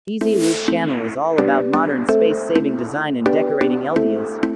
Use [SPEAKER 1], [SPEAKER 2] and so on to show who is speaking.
[SPEAKER 1] Easy Loop channel is all about modern space-saving design and decorating LDAs.